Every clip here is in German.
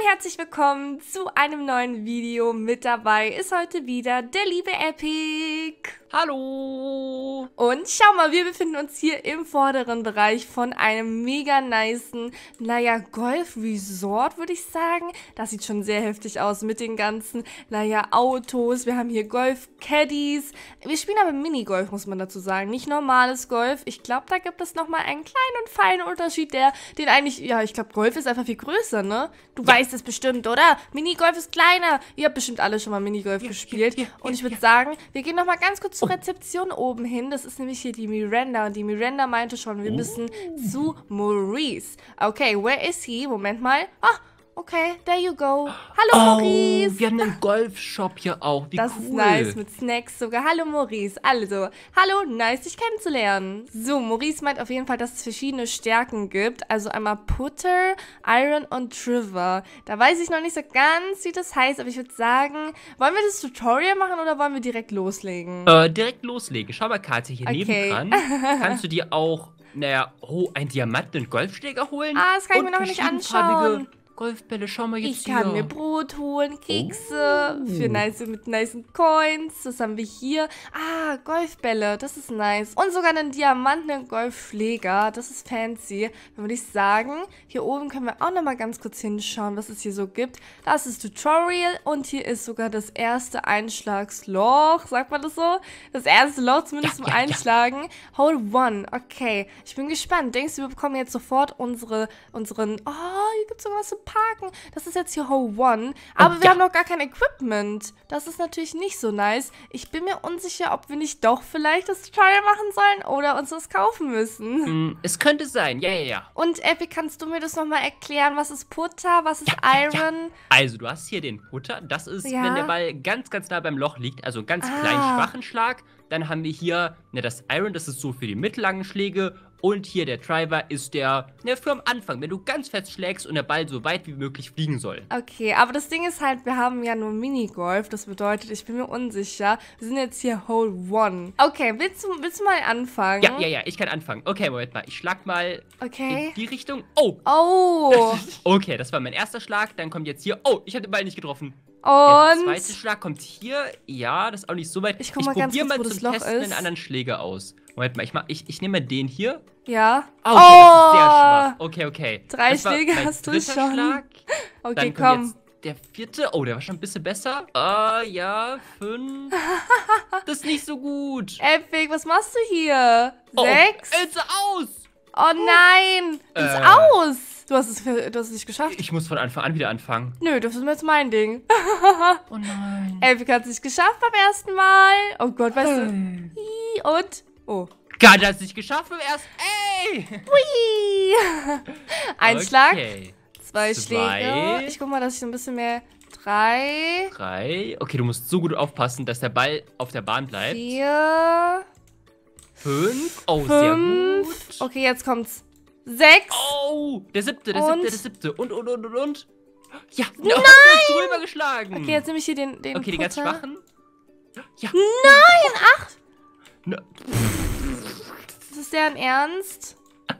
herzlich willkommen zu einem neuen Video. Mit dabei ist heute wieder der liebe Epic. Hallo! Und schau mal, wir befinden uns hier im vorderen Bereich von einem mega nicen, Golf-Resort, würde ich sagen. Das sieht schon sehr heftig aus mit den ganzen, Autos. Wir haben hier Golf-Caddies. Wir spielen aber Minigolf, muss man dazu sagen. Nicht normales Golf. Ich glaube, da gibt es nochmal einen kleinen und feinen Unterschied, den eigentlich, ich glaube, Golf ist einfach viel größer, ne? Du weißt es bestimmt, oder? Minigolf ist kleiner. Ihr habt bestimmt alle schon mal Minigolf gespielt. Und ich würde sagen, wir gehen nochmal ganz kurz zur Rezeption oben hin. Das ist nämlich hier die Miranda. Und die Miranda meinte schon, wir müssen zu Maurice. Okay, where is he? Moment mal. Ah, okay, there you go. Hallo, Maurice. Wir haben einen Golfshop hier auch. Wie das cool. ist nice, mit Snacks sogar. Hallo, Maurice. Also, hallo, nice, dich kennenzulernen. So, Maurice meint auf jeden Fall, dass es verschiedene Stärken gibt. Also einmal Putter, Iron und Trevor. Da weiß ich noch nicht so ganz, wie das heißt, aber ich würde sagen, wollen wir das Tutorial machen oder wollen wir direkt loslegen? Direkt loslegen. Schau mal, Katja, hier nebendran. Kannst du dir auch, einen Diamanten- und Golfschläger holen? Ah, das kann ich mir noch nicht anschauen. Golfbälle, schau mal jetzt hier. Ich kann mir Brot holen, Kekse mit nice Coins. Was haben wir hier? Ah, Golfbälle, das ist nice. Und sogar einen diamantenen Golfschläger, das ist fancy. Dann würde ich sagen, hier oben können wir auch nochmal ganz kurz hinschauen, was es hier so gibt. Das ist Tutorial und hier ist sogar das erste Einschlagsloch. Sagt man das so? Das erste Loch zumindest zum Einschlagen. Hole 1, okay. Ich bin gespannt. Denkst du, wir bekommen jetzt sofort unseren... hier gibt es sogar was zum Parken. Das ist jetzt hier Hole 1. Aber wir haben noch gar kein Equipment. Das ist natürlich nicht so nice. Ich bin mir unsicher, ob wir nicht doch vielleicht das Tutorial machen sollen oder uns das kaufen müssen. Es könnte sein, ja. Und Epic, kannst du mir das nochmal erklären? Was ist Putter? Was ist Iron? Ja. Also, du hast hier den Putter. Das ist, wenn der Ball ganz, ganz nah beim Loch liegt. Also einen ganz kleinen, schwachen Schlag. Dann haben wir hier das Iron. Das ist so für die mittellangen Schläge. Und hier der Driver ist der für am Anfang, wenn du ganz fest schlägst und der Ball so weit wie möglich fliegen soll. Okay, aber das Ding ist halt, wir haben ja nur Minigolf. Das bedeutet, ich bin mir unsicher. Wir sind jetzt hier Hole 1. Okay, willst du mal anfangen? Ja, ich kann anfangen. Okay, Moment mal. Ich schlag mal in die Richtung. Oh. Okay, das war mein erster Schlag. Dann kommt jetzt hier. Oh, ich habe den Ball nicht getroffen. Und der zweite Schlag kommt hier. Ja, das ist auch nicht so weit. Ich probiere mal zum Testen einen anderen Schläger aus. Moment mal, ich nehme mal den hier. Ja. Oh, okay, das ist sehr schwach. Okay. 3 Schläge hast du schon. Schlag. Okay, dann kommt jetzt der vierte. Oh, der war schon ein bisschen besser. Ja, 5. Das ist nicht so gut. Epic, was machst du hier? 6? Ist aus. Oh nein, ist aus. Du hast es nicht geschafft. Ich muss von Anfang an wieder anfangen. Nö, das ist jetzt mein Ding. Oh nein. Epic hat es nicht geschafft beim ersten Mal. Oh Gott, weißt du. Und? Oh. Gott, hat es nicht geschafft beim ersten. Ey! Hui! Ein Schlag. 2 2. Schläge. Ich guck mal, dass ich so ein bisschen mehr. 3. 3. Okay, du musst so gut aufpassen, dass der Ball auf der Bahn bleibt. 4. 5. Oh, 5. sehr gut. Okay, jetzt kommt's. 6. Oh, der siebte. Und. Ja, nein! Du hast drüber geschlagen. Okay, jetzt nehme ich hier den Okay, die ganz schwachen. Ja. Nein, 8. No. Ist das deren Ernst?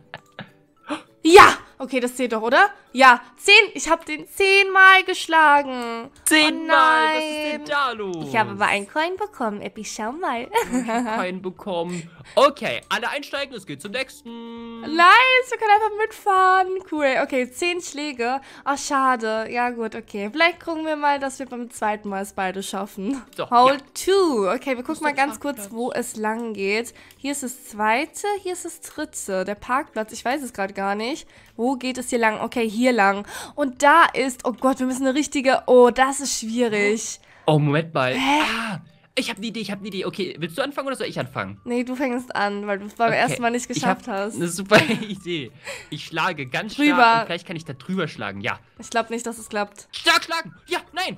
Ja! Okay, das zählt doch, oder? Ja, 10. Ich habe den 10-mal geschlagen. 10 Mal? Was ist denn da los? Ich habe aber einen Coin bekommen, Epi. Schau mal. Ich habe keinen bekommen. Okay, alle einsteigen, es geht zum nächsten. Nice, wir können einfach mitfahren. Cool. Okay, 10 Schläge. Oh, schade. Ja, gut, okay. Vielleicht gucken wir mal, dass wir beim zweiten Mal es beide schaffen. So, Hole 2. Okay, wir gucken mal ganz kurz, wo es lang geht. Hier ist das zweite, hier ist das dritte. Der Parkplatz, ich weiß es gerade gar nicht. Wo geht es hier lang? Okay, hier lang. Und da ist, oh Gott, wir müssen eine richtige, oh, das ist schwierig. Oh, Moment mal. Hä? Ich habe eine Idee. Okay, willst du anfangen oder soll ich anfangen? Nee, du fängst an, weil du es beim ersten Mal nicht geschafft hast. Eine super Idee. Ich schlage ganz drüber. Stark und vielleicht kann ich da drüber schlagen, ja. Ich glaube nicht, dass es klappt. Stark schlagen! Ja, nein!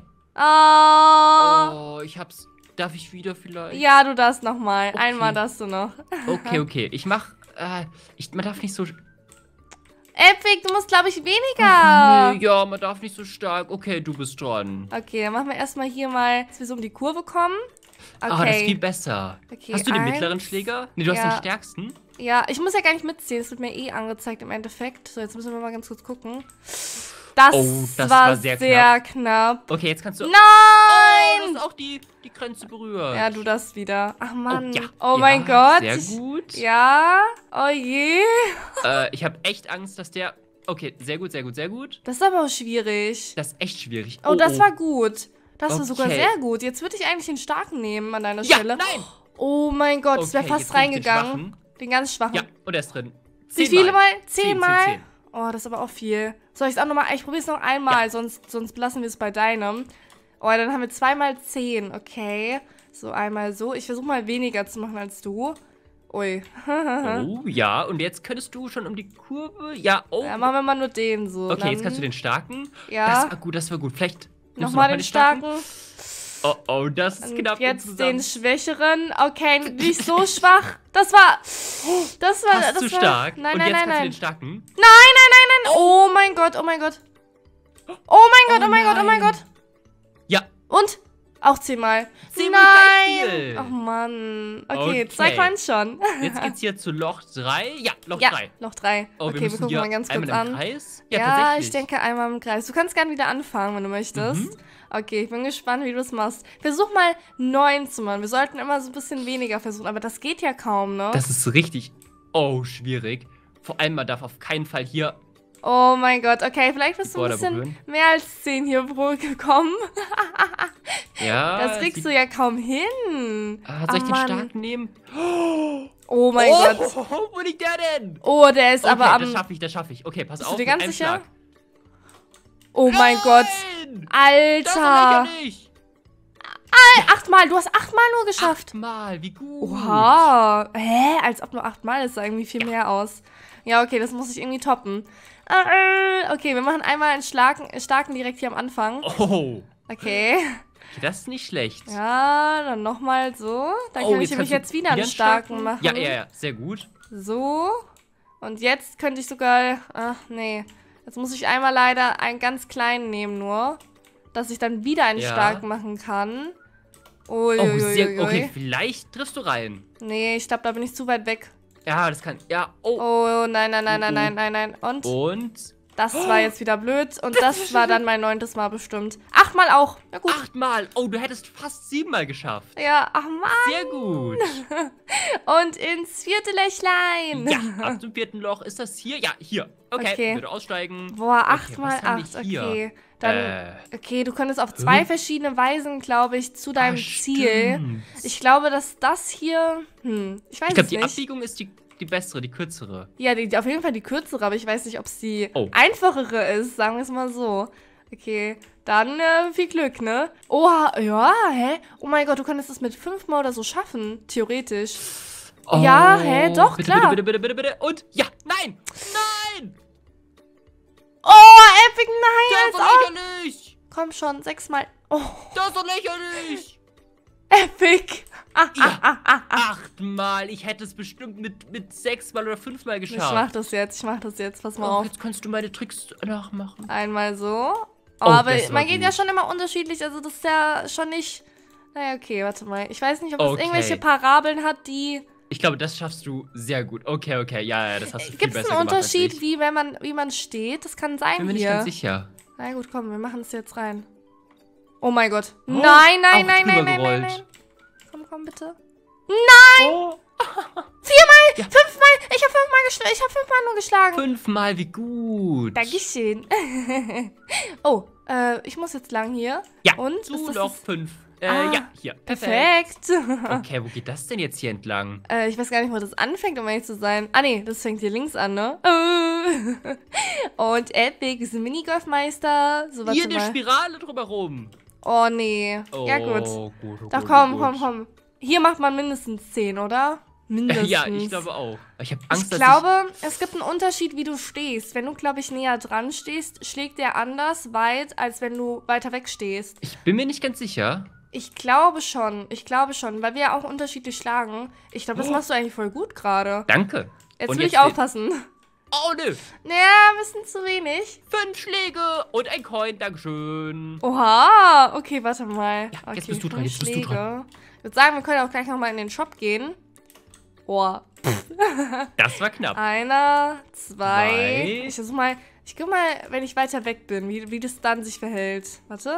Oh, ich hab's. Darf ich wieder vielleicht? Ja, du darfst nochmal. Okay. Einmal darfst du noch. Okay. Ich mach, man darf nicht so... Epic, du musst, glaube ich, weniger. Nee, ja, man darf nicht so stark. Okay, du bist dran. Okay, dann machen wir erstmal hier mal, dass wir so um die Kurve kommen. Okay. Ah, das ist viel besser. Okay, hast du den mittleren Schläger? Nee, du hast den stärksten. Ja, ich muss ja gar nicht mitzählen. Es wird mir eh angezeigt im Endeffekt. So, jetzt müssen wir mal ganz kurz gucken. Das, das war war sehr sehr knapp. Okay, jetzt kannst du... Nein! Oh, du hast auch die Grenze berührt. Ja, du das wieder. Ach Mann. ja. Oh Ja, mein Gott. sehr gut. Ja. Oh je. Ich habe echt Angst, dass der... Okay, sehr gut, sehr gut, sehr gut. Das ist aber auch schwierig. Das ist echt schwierig. Oh, das war gut. Das war sogar Okay. sehr gut. Jetzt würde ich eigentlich den starken nehmen an deiner Ja, Stelle. nein! Oh mein Gott, es wäre Okay, fast jetzt nehme ich den reingegangen. schwachen. Den ganz schwachen. Ja, und er ist drin. Wie viele Mal? 10, 10 Mal? Oh, das ist aber auch viel. Soll ich es auch nochmal? Ich probiere es noch einmal, sonst belassen wir es bei deinem. Oh, dann haben wir 2 mal 10. Okay. So, einmal so. Ich versuche mal weniger zu machen als du. Ui. Oh, ja. Und jetzt könntest du schon um die Kurve. Ja, oh. Ja, machen wir mal nur den so. Okay, dann, jetzt kannst du den starken. Ja. Das war gut, das war gut. Vielleicht nimmst du Nochmal den starken. Oh, oh, das ist Und knapp. jetzt den schwächeren. Okay, nicht so schwach. Das war Fast zu stark. Nein, und nein, jetzt nein, kannst du nein. den starken. Nein. Oh mein Gott, oh mein Gott. Oh mein Gott, oh mein Gott, oh mein nein. Gott. Ja. Und? Auch 10 Mal. 10 Mal gleich Nein. viel. Ach Mann. Okay, Okay. 2 Coins schon. Jetzt geht's hier zu Loch 3. Ja, Loch Ja, 3. noch 3. Oh, Okay, wir müssen gucken hier mal ganz kurz einmal im an. Kreis? Ja, tatsächlich. ich denke einmal im Kreis. Du kannst gerne wieder anfangen, wenn du möchtest. Okay, ich bin gespannt, wie du es machst. Versuch mal 9 zu machen. Wir sollten immer so ein bisschen weniger versuchen, aber das geht ja kaum, ne? Das ist richtig, schwierig. Vor allem, man darf auf keinen Fall hier... Oh mein Gott, okay, vielleicht bist du ein Border bisschen berühren. mehr als 10 hier pro gekommen. Ja, Das kriegst du ja kaum hin. soll ich den Mann. starken nehmen? Oh mein Gott. Wo liegt der denn? Oh, der ist Okay, aber am... das schaffe ich, das schaffe ich. Okay, pass Bist auf, du dir mit ganz einem sicher? Schlag. Oh mein Gott. Nein! Alter. Das ist lächerlich. 8 Mal, du hast 8 Mal nur geschafft. 8-mal, wie gut. Oha. Hä? Als ob nur 8 Mal, das sah irgendwie viel mehr aus. Ja, okay, das muss ich irgendwie toppen. Okay, wir machen einmal einen starken direkt hier am Anfang. Oh, Okay. das ist nicht schlecht. Ja, dann nochmal so. Dann kann ich nämlich jetzt wieder einen starken machen. Ja, sehr gut. So. Und jetzt könnte ich sogar... Ach, nee. Jetzt muss ich einmal leider einen ganz kleinen nehmen nur. Dass ich dann wieder einen Ja. starken machen kann. Oh, sehr Uiuiuiui. okay, vielleicht triffst du rein. Nee, ich glaube, da bin ich zu weit weg. Ja, das kann, ja, oh. Oh, nein. Und? Und Das war jetzt wieder blöd. Und das war dann mein 9. Mal bestimmt. 8 Mal auch. Ja gut. 8-mal. Oh, du hättest fast 7-mal geschafft. Ja, ach Mann. Sehr gut. Und ins 4. Löchlein. Ja, ab zum 4. Loch ist das hier. Ja, hier. Okay, Okay. würde aussteigen. Boah, 8 Okay, mal was haben 8. wir hier? Okay. Dann, okay, du könntest auf 2 Hm? verschiedene Weisen, glaube ich, zu deinem Ziel. Stimmt. Ich glaube, dass das hier... ich weiß Ich glaube, es die nicht. Abbiegung ist die bessere, die kürzere. Ja, auf jeden Fall die kürzere, aber ich weiß nicht, ob es die Oh. einfachere ist, sagen wir es mal so. Okay, dann viel Glück, ne? Oha, ja, hä? Oh mein Gott, du könntest es mit 5 Mal oder so schaffen, theoretisch. Oh, Ja, hä? Doch, bitte, klar. Bitte. Und, ja, nein! Nein! Oh, Epic, Das nein, ist als doch ob. lächerlich! Komm schon, 6 Mal. Oh, Das ist doch lächerlich! Epic. Ja, 8-mal. Ich hätte es bestimmt mit 6-mal oder 5-mal Ich geschafft. mach das jetzt, pass mal Oh, auf. jetzt kannst du meine Tricks nachmachen. Einmal so. Oh, Oh, aber das war man geht ja gut. schon immer unterschiedlich, also das ist ja schon nicht... Naja, okay, warte mal. Ich weiß nicht, ob das Okay. irgendwelche Parabeln hat, die... Ich glaube, das schaffst du sehr gut. Okay, ja, das hast du viel Gibt es besser einen gemacht als Unterschied, ich. wie man steht? Das kann sein Bin mir nicht hier. ganz sicher. Na gut, komm, wir machen es jetzt rein. Oh mein Gott. Oh, Nein. auch drüber gerollt. Komm, bitte. Oh, 4-mal, 5-mal. Ich habe 5-mal nur geschlagen. 5-mal, wie gut. Dankeschön. Oh, ich muss jetzt lang hier. Ja, Und? zu Ist das Loch das- 5. Ah, Ja, hier. Perfekt. Perfekt. Okay, wo geht das denn jetzt hier entlang? Ich weiß gar nicht, wo das anfängt, um ehrlich zu sein. Ah, nee, das fängt hier links an, ne? Und Epic ist ein Minigolfmeister. So, warte Hier eine mal. Spirale drumherum. Oh, nee. Oh, Ja, gut. gut. Doch, komm. Hier macht man mindestens 10, oder? Mindestens. Ja, ich glaube auch. Ich habe Angst, Ich glaube, es gibt einen Unterschied, wie du stehst. Wenn du, glaube ich, näher dran stehst, schlägt der anders weit, als wenn du weiter weg stehst. ich bin mir nicht ganz sicher. Ich glaube schon, weil wir ja auch unterschiedlich schlagen. Ich glaube, das machst du eigentlich voll gut gerade. Danke. Jetzt Und will ich jetzt aufpassen. Oh, nö. Naja, ein bisschen zu wenig. 5 Schläge und ein Coin. Dankeschön. Oha, okay, warte mal. Ja, Okay, jetzt bist du dran, 5 jetzt bist du Schläge. dran. Ich würde sagen, wir können auch gleich nochmal in den Shop gehen. Oh, Das war knapp. 1, 2. Zwei. Ich versuche mal Ich guck mal, wenn ich weiter weg bin, wie das dann sich verhält. Warte.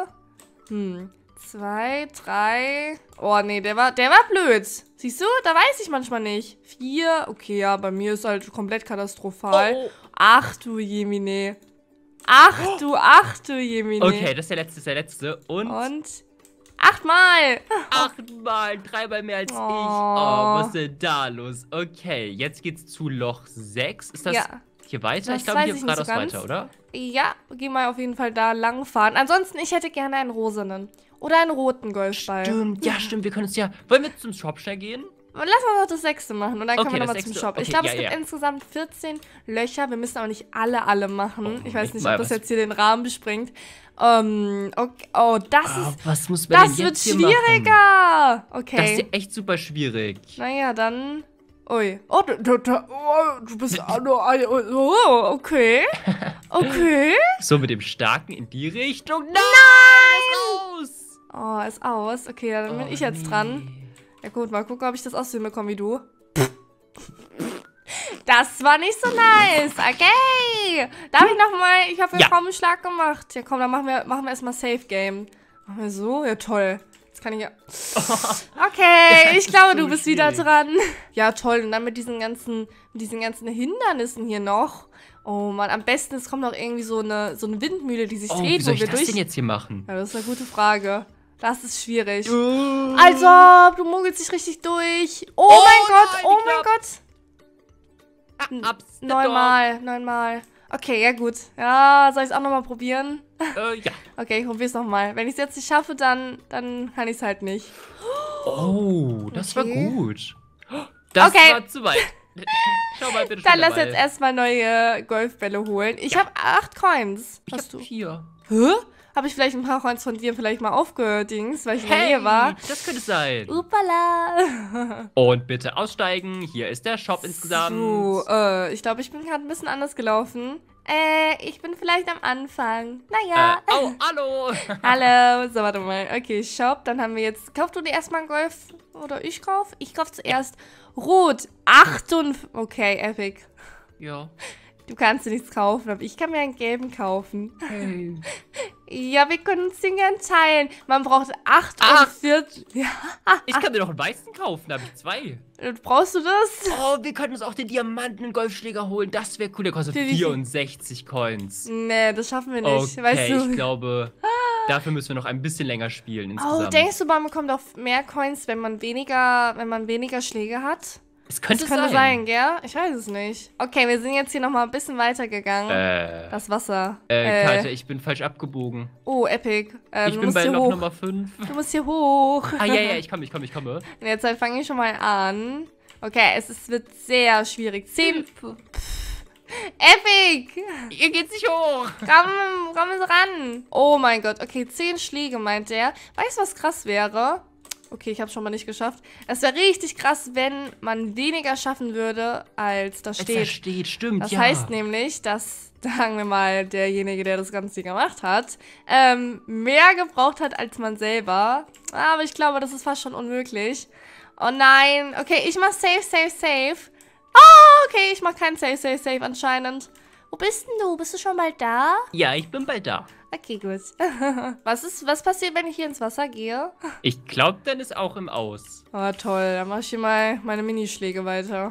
2, 3. Oh, nee, der war blöd. Siehst du? Da weiß ich manchmal nicht. 4. Okay, ja, bei mir ist halt komplett katastrophal. Oh. Ach du Jemine. Ach du Jemine. Okay, das ist der letzte. Und 8-mal. 8-mal, 3-mal mehr als ich. Oh, was ist denn da los? Okay, jetzt geht's zu Loch 6. Ist das hier weiter? Das ich glaube, hier weiß ich geradeaus nicht so ganz. weiter, oder? Ja, geh mal auf jeden Fall da lang fahren. Ansonsten, ich hätte gerne einen rosanen. Oder einen roten Golfball. Stimmt, ja, stimmt. Wir können uns ja... Wollen wir zum Shop schnell gehen? Lass mal noch das 6. machen und dann können wir das nochmal zum 6. Shop. Okay, Ich glaube, ja, es gibt ja. insgesamt 14 Löcher. Wir müssen aber nicht alle machen. Ich weiß nicht, ob das was- jetzt hier den Rahmen bespringt. Okay. Oh, Was muss man denn das wird jetzt hier machen? schwieriger. Das Okay. ist ja echt super schwierig. Naja, dann... Ui. Oh, du bist... Oh, okay. Okay. So, mit dem Starken in die Richtung. Nein! Raus! Oh, ist aus. Okay, ja, dann bin ich jetzt dran. Ja gut, mal gucken, ob ich das auch so hinbekomme wie du. Das war nicht so nice. Okay. Darf ich nochmal? Ich habe ja kaum einen Schlag gemacht. Ja komm, dann machen wir erstmal Safe Game. Machen wir so? Ja toll. Jetzt kann ich ja... Okay, ich glaube, du bist wieder dran. Ja toll, und dann mit diesen ganzen Hindernissen hier noch. Oh Mann, am besten, es kommt noch irgendwie so eine Windmühle, die sich dreht, wie soll wo ich wir das durch... denn jetzt hier machen? Ja, das ist eine gute Frage. Das ist schwierig. Also, du mogelst dich richtig durch. Oh mein Gott, nein, oh ich mein glaub- Gott. 9-mal. Okay, ja gut. Ja, soll ich es auch nochmal probieren? Ja. Okay, ich probier's nochmal. Wenn ich es jetzt nicht schaffe, dann kann ich es halt nicht. Oh, das war Okay. gut. Das Okay. war zu weit. Schau mal bitte Dann schnell lass jetzt erstmal neue Golfbälle holen. Ich habe 8 Coins. Ich Hast hab du? 4. Hä? Habe ich vielleicht ein paar Coins von dir vielleicht mal aufgedings, weil ich in der Nähe war? Das könnte sein. Upala. Und bitte aussteigen. Hier ist der Shop insgesamt. So, ich glaube, ich bin gerade ein bisschen anders gelaufen. Ich bin vielleicht am Anfang. Naja. Oh, hallo. Hallo. So, warte mal. Okay, Shop. Dann haben wir jetzt... Kauf du dir erstmal einen Golf? Oder ich kauf? Ich kauf zuerst Rot. 58. Okay, epic. Ja. Du kannst dir nichts kaufen, aber ich kann mir einen gelben kaufen. Hey. Ja, wir können uns den gern teilen. Man braucht 48. Ja. Ich kann mir doch einen weißen kaufen, da habe ich 2. Brauchst du das? Oh, wir könnten uns auch den diamantenen Golfschläger holen. Das wäre cool. Der kostet Für wie viel? 64 Coins. Nee, das schaffen wir nicht. Okay, Weißt du? ich glaube, dafür müssen wir noch ein bisschen länger spielen insgesamt. Oh, denkst du, man bekommt auch mehr Coins, wenn man weniger Schläge hat? Es könnte Das sein, gell? Ich weiß es nicht. Okay, wir sind jetzt hier nochmal ein bisschen weitergegangen. Das Wasser. Katja, ich bin falsch abgebogen. Oh, epic. Ich Du bin musst bei hier Loch hoch. Nummer 5. Du musst hier hoch. Ah, ja, ich komme. Und jetzt fange ich schon mal an. Okay, es wird sehr schwierig. 10. Epic! Ihr geht's nicht hoch. Komm ran. Oh mein Gott. Okay, 10 Schläge, meint er. Weißt du, was krass wäre? Okay, ich habe schon mal nicht geschafft. Es wäre richtig krass, wenn man weniger schaffen würde, als da steht. Das steht, stimmt, Das ja. heißt nämlich, dass, sagen wir mal, derjenige, der das Ganze gemacht hat, mehr gebraucht hat als man selber. Aber ich glaube, das ist fast schon unmöglich. Oh nein. Okay, ich mach safe. Oh, okay, ich mach kein safe anscheinend. Wo bist denn du? Bist du schon mal da? Ja, ich bin bald da. Okay, gut. Was passiert, wenn ich hier ins Wasser gehe? Ich glaube, dann ist auch im Aus. Oh, toll. Dann mach ich hier mal meine Minischläge weiter.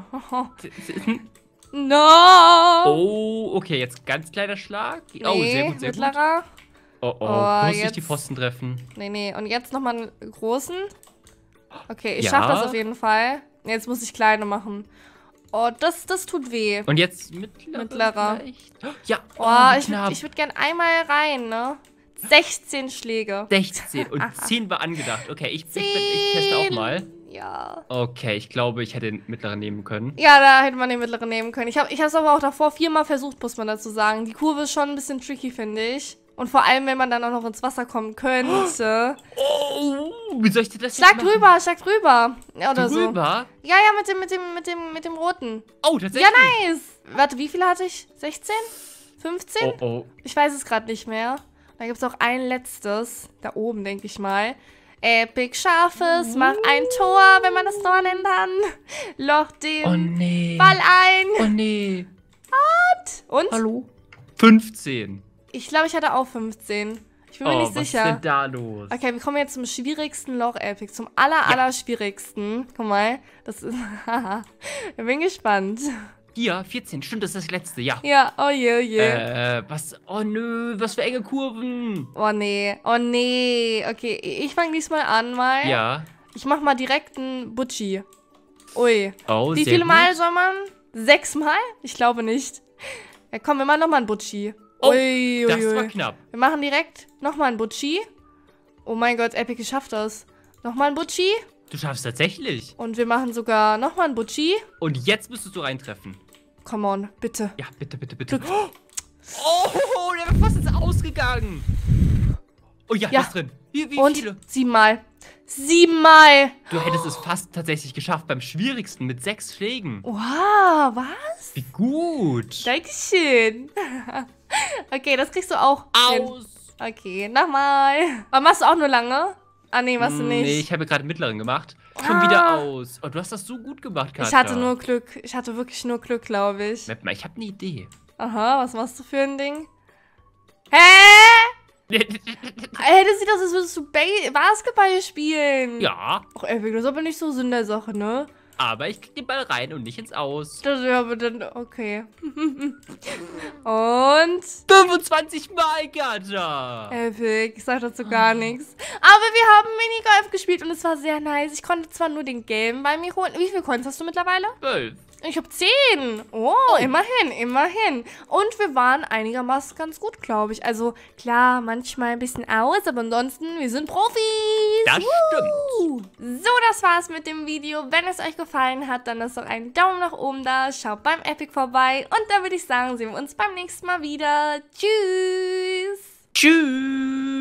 No! Oh, okay, jetzt ganz kleiner Schlag. Oh, Nee, sehr gut. mittlerer. Oh, Oh, muss ich jetzt- die Pfosten treffen? Nee. Und jetzt nochmal einen großen. Okay, ich Ja. schaff das auf jeden Fall. Jetzt muss ich kleine machen. Oh, das tut weh. Und jetzt mittlerer. Vielleicht? Ja, Oh, ich knapp. würd gern einmal rein, ne? 16 Schläge. 16 und 10 war angedacht. Okay, ich teste auch mal. Ja. Okay, ich glaube, ich hätte den mittleren nehmen können. Ja, da hätte man den mittleren nehmen können. Ich hab's aber auch davor 4-mal versucht, muss man dazu sagen. Die Kurve ist schon ein bisschen tricky, finde ich. Und vor allem, wenn man dann auch noch ins Wasser kommen könnte. Oh, wie soll ich dir das Schlag jetzt machen? drüber. Ja, oder so. Drüber? Ja, mit dem roten. Oh, tatsächlich? Ja, nice. Warte, wie viele hatte ich? 16? 15? Oh. Ich weiß es gerade nicht mehr. Da gibt es auch ein letztes. Da oben, denke ich mal. Epic Scharfes, mach ein Tor, wenn man das Tor nennen kann. Loch den Oh, nee. Ball ein. Oh, nee. Und? Hallo? 15. Ich glaube, ich hatte auch 15. Ich bin mir nicht was sicher. ist denn da los? Okay, wir kommen jetzt zum schwierigsten Loch, Epic. Zum allerschwierigsten. Guck mal, das ist... Ich bin gespannt. Hier, 14. Stimmt, das ist das letzte, ja. Ja, oh je, oh je. Was? Oh nö, was für enge Kurven. Oh nee, oh nee. Okay, ich fange diesmal an mal. Ja. Ich mach mal direkt einen Butchi. Ui. Oh, Wie sehr viele gut. Mal soll man? 6 Mal? Ich glaube nicht. Ja, komm, wir machen nochmal einen Butchi. Oh, Ui, das ui, war ui. knapp. Wir machen direkt nochmal einen Butchi. Oh mein Gott, Epic, ich schaff das. Nochmal einen Butchi. Du schaffst tatsächlich. Und wir machen sogar nochmal einen Butchi. Und jetzt müsstest du reintreffen. Come on, bitte. Ja, bitte, bitte, bitte. Oh, der wäre fast ins Ausgegangen. Oh ja, Ja. das ist drin. Wie Und viele? 7 Mal. 7 Mal. Du hättest es fast tatsächlich geschafft beim schwierigsten mit 6 Schlägen. Wow, was? Wie gut. Dankeschön. Okay, das kriegst du auch hin. Aus. Okay, nochmal. Aber machst du auch nur lange? Ah, nee, machst du nicht. Nee, ich habe gerade den mittleren gemacht. Schon wieder aus. Oh, du hast das so gut gemacht, Katja. Ich hatte nur Glück. Ich hatte wirklich nur Glück, glaube ich. Warte mal, ich habe eine Idee. Aha, was machst du für ein Ding? Hä? Ey, das sieht aus, als würdest du Basketball spielen. Ja, Ach, Epic, das ist aber nicht so Sinn der Sache, ne? aber ich krieg den Ball rein und nicht ins Aus. Das wäre aber dann... Okay. Und... 25 Mal, Katja. Epic, ich sag dazu gar nichts. Aber wir haben Minigolf gespielt und es war sehr nice. Ich konnte zwar nur den gelben bei mir holen. Wie viele Coins hast du mittlerweile? 12. Ich habe 10. Oh, immerhin, immerhin. Und wir waren einigermaßen ganz gut, glaube ich. Also klar, manchmal ein bisschen aus, aber ansonsten, wir sind Profis. Das stimmt. So, das war's mit dem Video. Wenn es euch gefallen hat, dann lasst doch einen Daumen nach oben da. Schaut beim Epic vorbei. Und dann würde ich sagen, sehen wir uns beim nächsten Mal wieder. Tschüss. Tschüss.